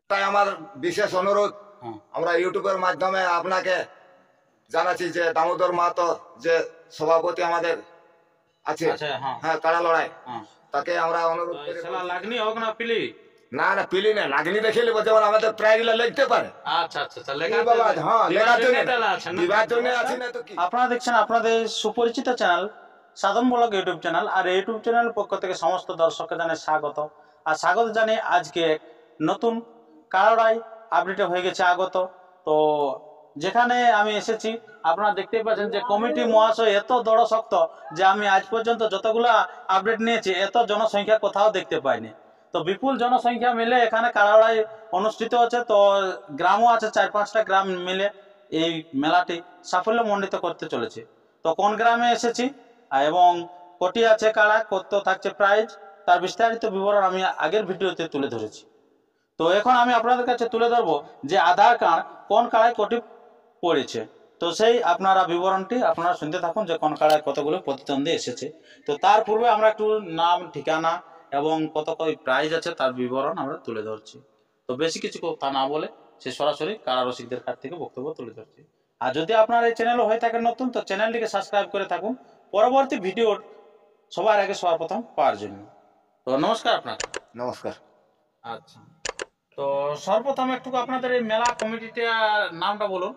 তাই আমার বিশেষ অনুরোধ, আমরা ইউটিউবের মাধ্যমে আপনাকে জানাচ্ছি যে দামোদর মাহাতো যে সভাপতি আমাদের আছে, হ্যাঁ কাড়া লড়াই, তাকে আমরা অনুরোধ করি লাগনি হোক না পিলি, না না পিলি না লাগনি দেখে নেবো, যেমন আমাদের প্রায় গুলা লিখতে পারে। আচ্ছা আচ্ছা লেখা বাবা, হ্যাঁ লেখার জন্য দিবার জন্য আচ্ছা, আছি না তো কি। আপনারা দেখছেন আপনাদের সুপরিচিত channel Sadhan blog YouTube channel, আর ইউটিউব চ্যানেলের পক্ষ থেকে সমস্ত দর্শককে জানাই স্বাগত। আর স্বাগত জানিয়ে আজকে নতুন কাড়াড়াই আপডেট হয়ে গেছে আগত। তো যেখানে আমি এসেছি আপনারা দেখতে পাচ্ছেন যে কমিটি মহাশয় এত দড় শক্ত যে আমি আজ পর্যন্ত যতগুলা আপডেট নিয়েছি এত জনসংখ্যা কোথাও দেখতে পাইনি। তো বিপুল জনসংখ্যা মিলে এখানে কাড়াড়াই অনুষ্ঠিত হচ্ছে। তো গ্রামও আছে 4-5টা গ্রাম মিলে এই মেলাটি সাফল্যমণ্ডিত করতে চলেছে। তো কোন গ্রামে এসেছি এবং কটি আছে কাড়া, কত থাকছে প্রাইজ, তার বিস্তারিত বিবরণ আমি আগের ভিডিওতে তুলে ধরেছি। তো এখন আমি আপনাদের কাছে তুলে ধরবো যে আধার কার্ড কোন কাড়ায় কটি পড়েছে। তো সেই আপনারা বিবরণটি আপনারা শুনতে থাকুন যে কোন কাড়ায় কতগুলো প্রতিদ্বন্দ্বী এসেছে। তো তার পূর্বে আমরা একটু নাম, ঠিকানা এবং কত কই প্রাইজ আছে তার বিবরণ আমরা তুলে ধরছি। তো বেশি কিছু কথা না বলে সে সরাসরি কাড়া রসিকদের কাছ থেকে বক্তব্য তুলে ধরছি। আর যদি আপনার এই চ্যানেল হয়ে থাকে নতুন, তো চ্যানেলটিকে সাবস্ক্রাইব করে থাকুন পরবর্তী ভিডিওর সবার আগে সবার প্রথম পাওয়ার জন্য। তো নমস্কার আপনাকে। নমস্কার। আচ্ছা, তো সর্বপ্রথম একটু আপনাদের এই মেলা কমিটিটার নামটা বলুন।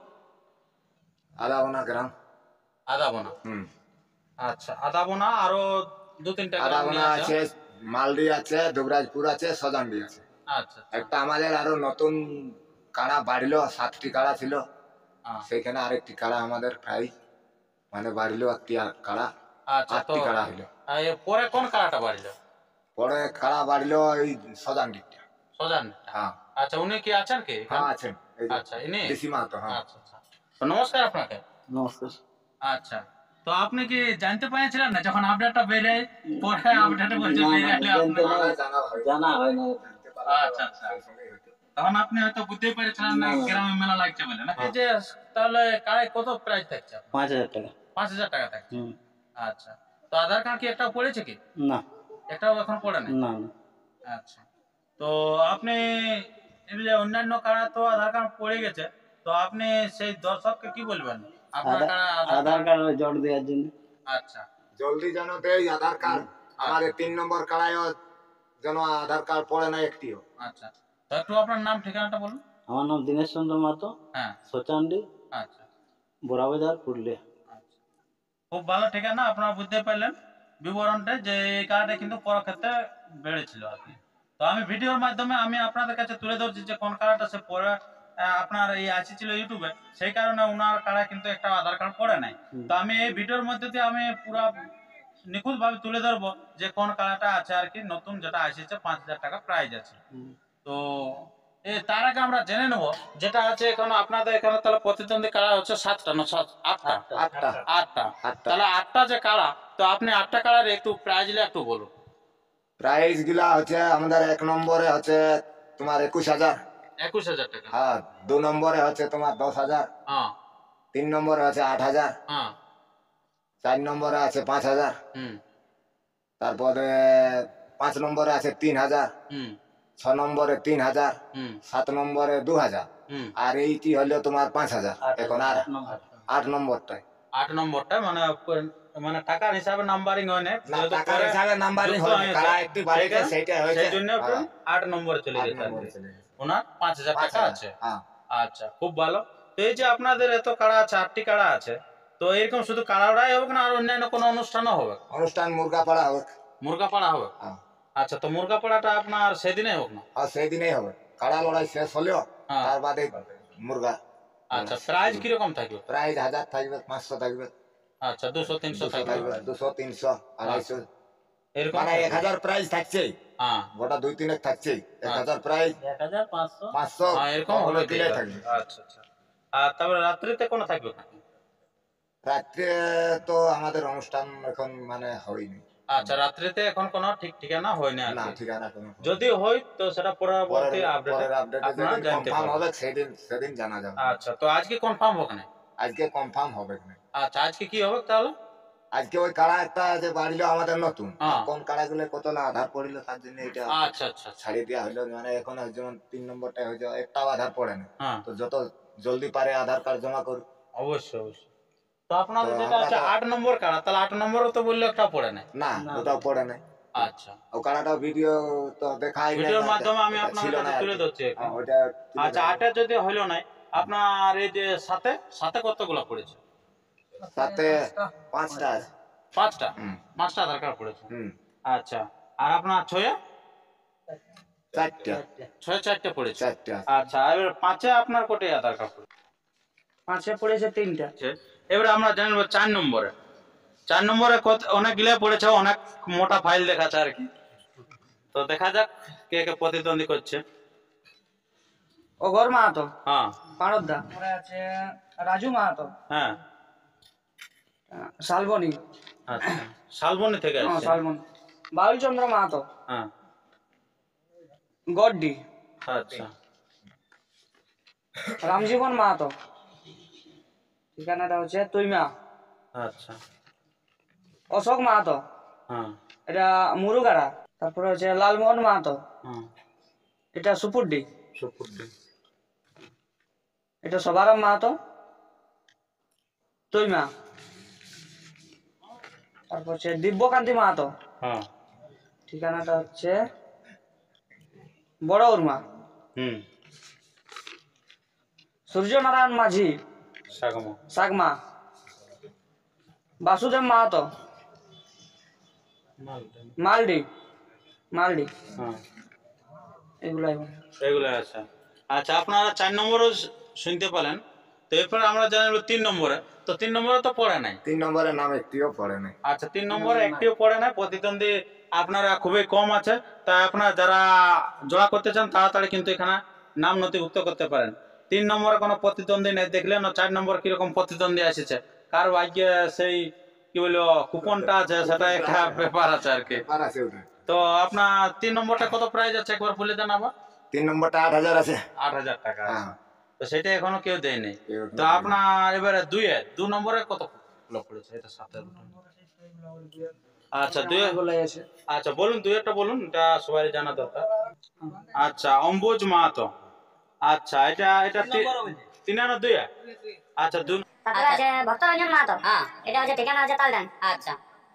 আদাবনা গ্রাম। আদাবনা, আচ্ছা আদাবনা, আরো 2-3টা আদাবনা আছে, মালদি আছে, দুবরাজপুর আছে, সজান্ডি আছে। আচ্ছা, একটা আমাদের আরো নতুন কাড়া বাড়িলো, 7টি কাড়া ছিল, সেখানে আরেকটি কাড়া আমাদের প্রাইজ মানে বাড়িলো, একটি কাড়া। আচ্ছা, 8টি কাড়া হইলো। পরে কোন কাড়াটা বাড়িলো? পরে কাড়া বাড়িলো এই সজান্ডিটা। সজান্ডি, হ্যাঁ। আচ্ছা, উনি কি আছেন কি? হ্যাঁ আছেন। আচ্ছা, ইনি দেশি মাহাতো। হ্যাঁ। আচ্ছা আচ্ছা, তো নমস্কার আপনাকে। নমস্কার। আচ্ছা, তো আপনি কি জানতে পেরেছিলেন না যখন আপডেটটা বেরে পরে আপডেটে বলছে বেরে আসলে জানা হয় না। আচ্ছা আচ্ছা, তখন আপনি হয়তো বুঝতেই পেরেছিলেন না গ্রামে মেলা লাগছে বলে না। এই যে তাহলে কারে কত প্রাইস থাকছে? 5000 টাকা। 5000 টাকা থাকছে। আচ্ছা, তো আধার কার্ড কি একটাও পড়েছে কি? না, একটাও এখন পড়ে নাই। না না। আচ্ছা, তো আপনি এই যে অন্যান্য কারা তো আধার কার্ড পড়ে গেছে, তো আপনি সেই দর্শককে কি বলবেন আপনার আধার কার্ড জট দেওয়ার জন্য? আচ্ছা, জলদি যেন দেয় আধার কার্ড। আমাদের 3 নম্বর কাড়ায় যেন আধার কার্ড পড়ে না একটিও। আচ্ছা, তো একটু আপনার নাম ঠিকানাটা বলুন। আমার নাম দীনেশ চন্দ্র মাহাতো। হ্যাঁ, সোচান্ডি। আচ্ছা, বোরাবাজার, পুরুলিয়া। আচ্ছা, খুব ভালো ঠিকানা। আপনারা বুঝতে পারলেন বিবরণটা যে এই কার্ডে কিন্তু পরের ক্ষেত্রে বেড়েছিল আর কি। তো আমি ভিডিওর মাধ্যমে আমি আপনাদের কাছে তুলে ধরছি যে কোন কার্ডটা সে পরে আপনার এই আসছিল ইউটিউবে, সেই কারণে ওনার কার্ডে কিন্তু একটা আধার কার্ড পড়ে নাই। তো আমি এই ভিডিওর মধ্যে দিয়ে আমি পুরো নিখুঁত ভাবে তুলে ধরবো যে কোন কার্ডটা আছে আর কি, নতুন যেটা আসছে 5000 টাকা প্রাইজ আছে। তো তার আগে আমরা জেনে নেব যেটা আছে এখন আপনাদের এখানে তাহলে প্রতিদ্বন্দ্বী কাড়া হচ্ছে 7টা না 8টা। তাহলে 8টা যে কাড়া, তো আপনি 8টা কাড়ার একটু প্রাইজ একটু বলুন। প্রাইস গুলা হচ্ছে আমাদের 1 নম্বরে হচ্ছে তোমার 21000। 21000 টাকা। হ্যাঁ। 2 নম্বরে হচ্ছে তোমার 10000। হ্যাঁ। 3 নম্বরে আছে 8000। হ্যাঁ। 4 নম্বরে আছে 5000। তারপরে 5 নম্বরে আছে 3000। 6 নম্বরে 3000। 7 নম্বরে 2000। আর এইটি হলো তোমার 5000। এখন আর 8 নম্বরটাই। 8 নম্বরটা মানে মানে টাকার হিসাবে নাম্বারিং হয় না, টাকার হিসাবে নাম্বারিং হয় না, কারা একটু বাড়িতে সেটা হয়েছে, সেই জন্য 8 নম্বরে চলে গেছে। ওনার 5000 টাকা আছে। আচ্ছা, খুব ভালো। তো এই যে আপনাদের এত কাড়া আছে, 8টি কাড়া আছে, তো এরকম শুধু কাড়াড়াই হবে না আর অন্যান্য কোনো অনুষ্ঠানও হবে? অনুষ্ঠান মুরগা পাড়া হবে। মুরগা পাড়া হবে? আচ্ছা, তো মুরগা পাড়াটা আপনার সেদিনে হোক না? হ্যাঁ, সেই দিনেই হবে। কাড়া লড়াই শেষ হলেও তার বাদে মুরগা। আচ্ছা, প্রাইজ কিরকম থাকবে? প্রাইজ 1000 থাকবে, 500 থাকবে। আচ্ছা, 200-300 থাকবে। 200, 300, 250 এরকম মানে 1000 প্রাইজ থাকছে। হ্যাঁ, গোটা 2-3 থাকছে। 1000 প্রাইজ, 1500, 500 এরকম হলে দিলে থাকবে। আচ্ছা আচ্ছা, আর তারপরে রাত্রিতে কোন থাকবে? রাত্রে তো আমাদের অনুষ্ঠান এখন মানে হয়নি। আচ্ছা, রাত্রিতে এখন কোনো ঠিক ঠিকানা হয় না। না, ঠিকানা কোনো। যদি হয় তো সেটা পরবর্তী আপডেটে আপনারা জানতে পারবেন। হবে সেদিন জানা যাবে। আচ্ছা, তো আজকে কনফার্ম হবে না? আজকে কনফার্ম হবে না। আচ্ছা, আজকে কি হবে তাহলে? আজকে ওই কাড়া একটা যে বাড়িলো আমাদের নতুন, হ্যাঁ। কোন কাড়াগুলো কত না আধার পড়িল তার জন্য এটা আচ্ছা আচ্ছা আচ্ছা। ছাড়িয়ে দেওয়া হলো। মানে এখন যেমন 3 নম্বরটা হয়েছে, একটাও আধার পড়ে না। হ্যাঁ, তো যত জলদি পারে আধার কার্ড জমা করুক। অবশ্যই অবশ্যই। তো আপনাদের তো যেটা আমরা হচ্ছে তো- 8 নম্বর কাড়া, তাহলে 8 নম্বরও তো বললে একটা পড়ে না। না, ওটাও পড়ে না। আচ্ছা, ও কাড়াটা ভিডিও তো দেখাই নাই, ভিডিওর না, মাধ্যমে আমি ওটা আপনার ছিল কাছে না আর তুলে কি। ধরছি এখন। হ্যাঁ, ওটা তুলে আচ্ছা, দেবো। 8 যদি হইলো নাই, আপনার এই যে সাথে সাথে কতগুলো পড়েছে? সাথে 5টা আছে। 5টা, হুম 5টা আধার কার্ড পড়েছে। হুম আচ্ছা, আর আপনার 6 4টা 4টে পড়েছে। 4টা আছে। আচ্ছা, এবার 5-এ আপনার কোটে আধার কার্ড পড়েছে? 5-এ পড়েছে 3টা। এবারে আমরা জানবো 4 নম্বরে। 4 নম্বরে অনেক গিলে পড়েছে, অনেক মোটা ফাইল দেখাচ্ছে আর কি। তো দেখা যাক কে কে প্রতিদ্বন্দ্বী করছে। অগর মাহাতো, হ্যাঁ পারদা, পরে আছে রাজু মাহাতো, হ্যাঁ। শালবনি, আচ্ছা, শালবনি থেকে আসছে। শালবনি, বাউল চন্দ্র মাহাতো, হ্যাঁ, গড্ডি, আচ্ছা রামজীবন মাহাতো, ঠিকানাটা হচ্ছে তুইমা, আচ্ছা। অশোক মাহাতো, হ্যাঁ এটা মুরুগাড়া, তারপরে হচ্ছে লালমোহন মাহাতো, হ্যাঁ, এটা সুপুরডি, সুপুরডি। এটা সবারাম মাহাতো, তুইমা, তারপর হচ্ছে দিব্যকান্তি মাহাতো, হ্যাঁ, ঠিকানাটা হচ্ছে বড় উর্মা, হুম, সূর্যনারায়ণ মাঝি, সাগমা। সাগমা, বাসুদেব মাহাতো, মালডি, মালডি, হ্যাঁ, এগুলাই। এগুলো আছে। আচ্ছা, আপনারা 4 নম্বরও শুনতে পেলেন। তো এরপরে আমরা জানবো 3 নম্বরে। তো 3 নম্বরে তো পড়ে নাই। 3 নম্বরের নাম একটিও পড়ে নাই। আচ্ছা, 3 নম্বরে একটিও পড়ে নাই। প্রতিদ্বন্দ্বী আপনারা খুবই কম আছে। তাই আপনারা যারা জোড়া করতে চান তাড়াতাড়ি কিন্তু এখানে নাম নথিভুক্ত করতে পারেন। 3 নম্বরে কোনো প্রতিদ্বন্দ্বী নেই দেখলেন, 4 নম্বর কিরকম প্রতিদ্বন্দ্বী এসেছে। কার ভাগ্যে সেই কি বলবো কুপনটা আছে, সেটা একটা ব্যাপার আছে আর কি। ব্যাপার আছে ওটা। তো আপনার 3 নম্বরটা কত প্রাইস আছে একবার বলে দেন আবার। 3 নম্বরটা 8,000 আছে। 8,000 টাকা আছে। হ্যাঁ, তো সেটা এখনো কেউ দেয়নি। কেউ এখনো তো দেয়নি। আপনার এবারে 2 নম্বরে কত লোক পড়েছে? এটা 7 আচ্ছা, 2 এগুলাই আছে। আচ্ছা বলুন, 2টা বলুন, এটা সবাই জানা দরকার। আচ্ছা, অম্বুজ মাহাতো। আচ্ছা, এটা 3 আর 2। আচ্ছা, 2। তারপরে আছে ভক্তরঞ্জন মাহাতো, এটা হচ্ছে ঠিকানা হচ্ছে তালডান। আচ্ছা।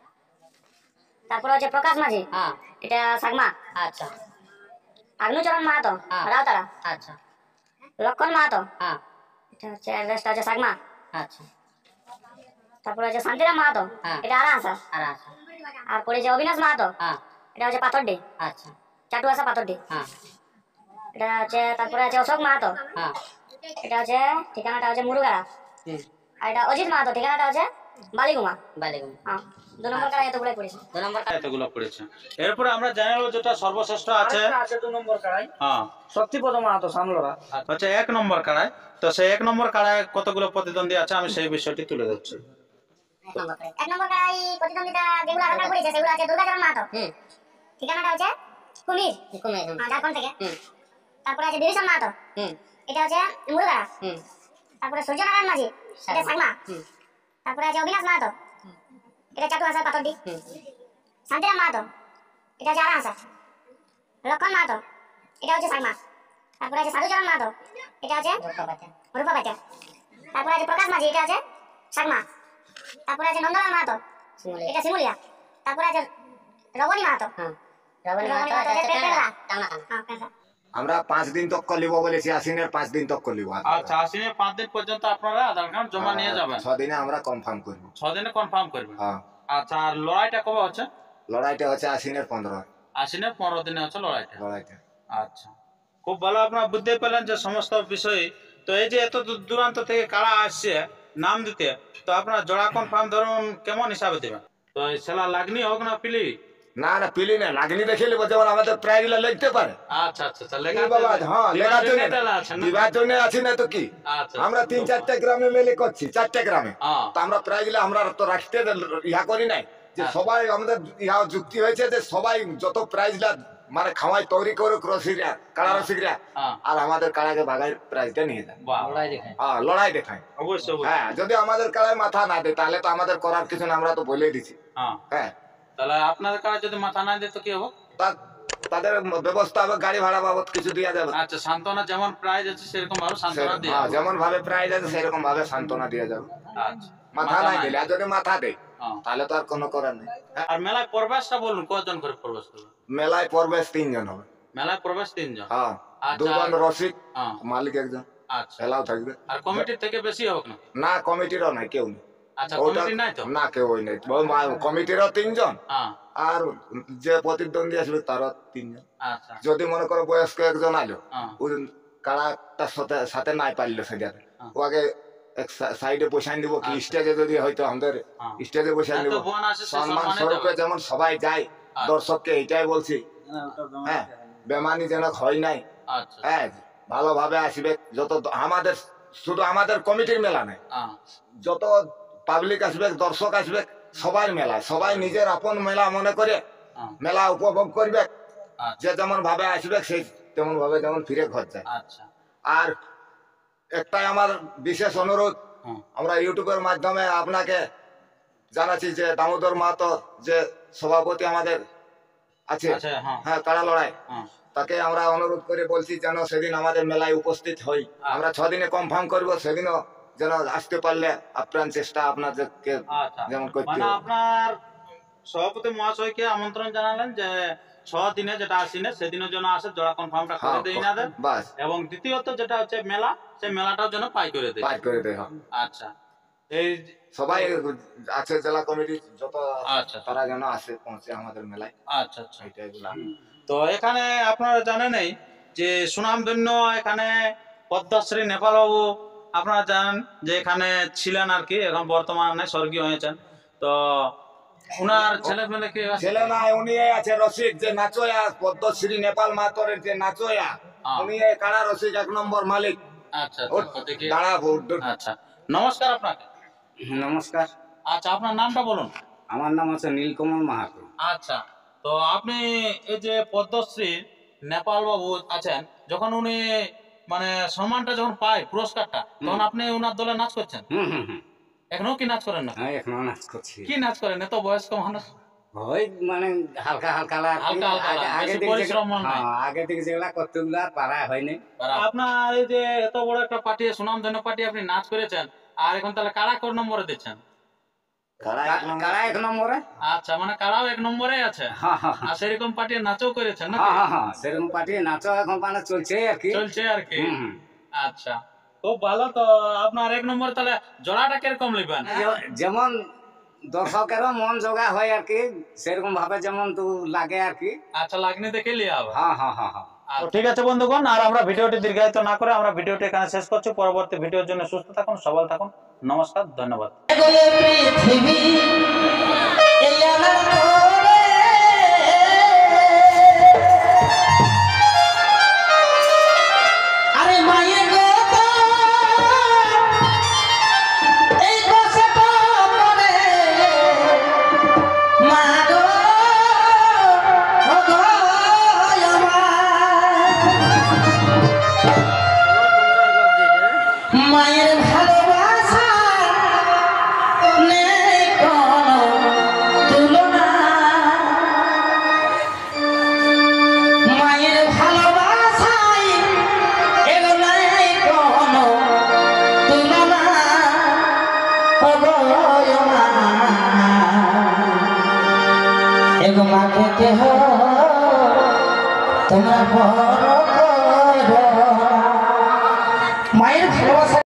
তারপরে হচ্ছে প্রকাশ মাঝি, এটা সাগমা। আচ্ছা। আগ্নুচরণ মাহাতো, রাউতারা। আচ্ছা। লক্ষণ মাহাতো, এটা হচ্ছে অ্যাড্রেসটা হচ্ছে সাগমা। আচ্ছা। তারপরে হচ্ছে শান্তিরাম মাহাতো, এটা আরাহাসা। আর পড়েছে অবিনাশ মাহাতো, এটা হচ্ছে পাথরডি। আচ্ছা। চাটুয়াশা পাথরডি। এটা হচ্ছে তারপরে আছে অশোক মাহাতো, এটা হচ্ছে ঠিকানাটা হচ্ছে মুরুগাড়া। আর এটা অজিত মাহাতো, ঠিকানাটা হচ্ছে বালিগুমা। হ্যাঁ, 2 নম্বর কারা এতগুলো পড়েছে। 2 নম্বর এতগুলো পড়েছে। এরপরে আমরা জানাবো যেটা সর্বশ্রেষ্ঠ আছে। আরেকটা আছে 2 নম্বর কাড়াই, হ্যাঁ, শক্তিপদ মাহাতো সামলরা। আচ্ছা, 1 নম্বর কাড়ায়। তো সেই 1 নম্বর কাড়ায় কতগুলো প্রতিদ্বন্দ্বী আছে আমি সেই বিষয়টি তুলে ধরছি। 1 নম্বর কাড়াই প্রতিদ্বন্দ্বিতা যেগুলো আধার কার্ড পড়েছে সেগুলো আছে দুর্গাচরণ মাহাতো। ঠিকানাটা হচ্ছে কুমির, ঝাড়খণ্ড থেকে। তারপরে আছে বিভীষণ মাহাতো, এটা হচ্ছে মুরুগাড়া। তারপরে সূর্যনারায়ণ মাঝি, এটা সাগমা। তারপরে আছে অবিনাশ মাহাতো, এটা চাটুয়াশা পাথরডি। শান্তিরাম মাহাতো, এটা হচ্ছে আরাহাসা। লক্ষণ মাহাতো, এটা হচ্ছে সাগমা। তারপরে আছে সাধুচরণ মাহাতো, এটা হচ্ছে রূপাবাটা। তারপরে আছে প্রকাশ মাঝি, এটা আছে সাগমা। তারপরে আছে নন্দলাল মাহাতো, এটা শিমুলিয়া। তারপরে আছে রবনী মাহাতো, রবনী মাহাতো এটা পেটরা, হ্যাঁ পেটরা। আমরা 5 দিন তক লিব বলেছি, আশ্বিনের 5 দিন তক লিব। আচ্ছা, আশ্বিনের 5 দিন পর্যন্ত আপনারা আধার কার্ড জমা নিয়ে যাবেন। 6 দিনে আমরা কনফার্ম করব। 6 দিনে কনফার্ম করবেন। হ্যাঁ, আচ্ছা, আর লড়াইটা কবে হচ্ছে? লড়াইটা হচ্ছে আশ্বিনের 15। আশ্বিনের 15 দিনে হচ্ছে লড়াইটা। লড়াইটা আচ্ছা, খুব ভালো। আপনারা বুঝতে পারলেন যে সমস্ত বিষয়। তো এই যে এত দূর দূরান্ত থেকে কারা আসছে নাম দিতে, তো আপনারা জোড়া কনফার্ম ধরুন কেমন হিসাবে দেবেন? তো এই সেলা লাগনি হোক না পিলি? না না, পিলি না, লাগনি দেখে লিব, যেমন আমাদের প্রায়গুলো লিখতে পারে। আচ্ছা আচ্ছা আচ্ছা, কি লেখা বাবা, হ্যাঁ লেখার জন্য আছে না? দিবার জন্য আছি না তো কি। আচ্ছা, আমরা 3-4টা গ্রামে মেলে করছি, 4টা গ্রামে। হ্যাঁ, তো আমরা প্রায়গুলো আমরা তো রাখতে ইহা করি নাই যে হ্যাঁ। সবাই আমাদের ইহা যুক্তি হয়েছে যে সবাই যত প্রাইজলা মানে খাওয়াই তৈরি করে রসিকরা কাড়া রসিকরা হ্যাঁ আর আমাদের কাড়াকে ভাগাই প্রাইজটা নিয়ে যায়। বাহ হ্যাঁ লড়াই দেখায়। অবশ্যই অবশ্যই হ্যাঁ যদি আমাদের কাড়ায় মাথা না দেয় তাহলে তো আমাদের করার কিছু না, আমরা তো বলে দিছি। হ্যাঁ হ্যাঁ তাহলে আপনাদের কাছে যদি মাথা না দিত কি হবে? তাদের ব্যবস্থা হবে, গাড়ি ভাড়া বাবদ কিছু দেওয়া যাবে। আচ্ছা সান্ত্বনা যেমন প্রাইজ আছে সেরকম ভাবে সান্ত্বনা দিয়ে হ্যাঁ যেমন ভাবে প্রাইজ আছে সেরকম ভাবে সান্ত্বনা দেওয়া যাবে। আচ্ছা মাথা নাই দিলে, আর যদি মাথা দেয় হ্যাঁ। তাহলে তো আর কোনো করার নেই। হ্যাঁ, আর মেলায় প্রবেশটা বলুন কজন করে প্রবেশ করবে? মেলায় প্রবেশ 3 জন হবে। মেলায় প্রবেশ 3 জন। হ্যাঁ আচ্ছা। 2 জন রসিক, হ্যাঁ মালিক একজন আচ্ছা এলাও থাকবে। আর কমিটির থেকে বেশি হোক না? না কমিটিরও নাই, কেউ নেই। আচ্ছা ওটা কমিটি নাই তো? না কেউ নেই, কমিটিরও 3 জন হ্যাঁ আর যে প্রতিদ্বন্দ্বী আসবে তারও 3 জন। আচ্ছা যদি মনে করো বয়স্ক একজন আলো, হ্যাঁ ও কাড়াটার সাথে সাথে নাই পারলো সেটাতে, হ্যাঁ। ও আগে এক সাইডে বসাই দিব, কি আচ্ছা। স্টেজে যদি হয়তো আমাদের হ্যাঁ। স্টেজে বসাই এত দিব বোন আছে সে সম্মান সম্মানে স্বরূপে, যাবে। যেমন সবাই যায় আচ্ছা। দর্শককে এইটাই বলছি। হ্যাঁ বেমানি যেন হয় নাই। আচ্ছা হ্যাঁ ভালোভাবে আসবে, যত আমাদের শুধু আমাদের কমিটির মেলা নেই, হ্যাঁ যত পাবলিক আসবে দর্শক আসবে সবাই মেলা, সবাই নিজের আপন মেলা মনে করে হ্যাঁ মেলা উপভোগ করবে। আচ্ছা যে যেমন ভাবে আসবে সেই তেমন ভাবে যেমন ফিরে ঘর যায়। আচ্ছা আর একটাই আমার বিশেষ অনুরোধ, হ্যাঁ আমরা ইউটিউবের মাধ্যমে আপনাকে জানাচ্ছি যে দামোদর মাহাতো যে সভাপতি আমাদের আছে, আচ্ছা হ্যাঁ হ্যাঁ কাড়া লড়াই, হ্যাঁ তাকে আমরা অনুরোধ করে বলছি যেন সেদিন আমাদের মেলায় উপস্থিত হই। আমরা 6 দিনে কনফার্ম করবো, সেদিনও যেন আসতে পারলে আপ্রাণ চেষ্টা আপনাদেরকে আচ্ছা যেমন করতে মানে হবে। আপনার সভাপতি মহাশয়কে আমন্ত্রণ জানালেন যে 6 দিনে যেটা আসিনে সেদিনের জন্য আসে, জোড়া কনফার্মটা করে হ্যাঁ দেই না দেন, বাস এবং দ্বিতীয়ত যেটা হচ্ছে মেলা, সেই মেলাটাও যেন পাই করে দেয়। পার করে দেয়। হ্যাঁ আচ্ছা এই সবাই আছে, জেলা কমিটি যত আচ্ছা তারা যেন আসে পৌঁছে আমাদের মেলায়, আচ্ছা আচ্ছা এটাই বললাম। তো এখানে আপনারা জানেনই যে সুনামধন্য এখানে পদ্মশ্রী নেপাল বাবু, আপনারা জানেন যে এখানে ছিলেন আর কি, এখন বর্তমানে স্বর্গীয় হয়েছেন। তো উনার ছেলে মেলে কি আছে? ছেলে নাই, উনি আছে রসিক যে নাচোয়া, পদ্মশ্রী নেপাল মাতরের যে নাচোয়া, হ্যাঁ। উনি এই কাড়া রসিক 1 নম্বর মালিক। আচ্ছা ওর তো দেখি। দাঁড়া আচ্ছা নমস্কার আপনাকে। নমস্কার, আচ্ছা আপনার নামটা বলুন। আমার নাম আছে নীলকমল মাহাতো। আচ্ছা তো আপনি এই যে পদ্মশ্রী নেপাল বাবু আছেন, যখন উনি মানে সম্মানটা যখন পায় পুরস্কারটা, তখন আপনি উনার দলে নাচ করছেন? হুম হুম হুম এখনো কি নাচ করেন না? হ্যাঁ এখনো নাচ করছি। কি নাচ করেন এত বয়স্ক মানুষ? ওই মানে হালকা হালকা লাগে। হালকা হালকা লাগে, বেশি পরিশ্রম নাই। আগে থেকে যেগুলা করতে গুলা পারা হয়নি। আপনার এই যে এত বড় একটা পার্টি, সুনামধন্য পার্টি, আপনি নাচ করেছেন, আর এখন তাহলে কারা কোন নম্বরে দিচ্ছেন? কাড়া কারা 1 নম্বরে? আচ্ছা মানে কারাও 1 নম্বরে আছে, হ্যাঁ হ্যাঁ আর সেরকম পার্টি নাচও করেছেন নাকি? হ্যাঁ হ্যাঁ সেরকম পার্টি নাচও এখন মানে চলছে আর কি। চলছে আর কি। হুম হুম। আচ্ছা খুব ভালো। তো আপনার 1 নম্বর তাহলে জোড়াটা কিরকম নেবেন? যেমন দর্শকেরও মন জোগা হয় আর কি, সেরকম ভাবে যেমন তো লাগে আর কি। আচ্ছা লাগনি দেখে লিয়া হবে। হ্যাঁ হ্যাঁ হ্যাঁ হ্যাঁ। তো ঠিক আছে বন্ধুগণ, আর আমরা ভিডিওটি দীর্ঘায়িত না করে আমরা ভিডিওটি এখানে শেষ করছি। পরবর্তী ভিডিওর জন্য সুস্থ থাকুন, সবল থাকুন, নমস্কার, ধন্যবাদ। পৃথিবী এই আমার ঘরে, আরে মায়ের গো এই কষ্ট করে মা গো ও গো আমার মায়ের ভালোবাসা নেই কোনো তুলনা, মায়ের ভালোবাসাই এগো নেই কোনো তুলনা, ও গো মা এগো মাকে কেহ তোমরা বড় করো না। মায়ের ভালোবাসা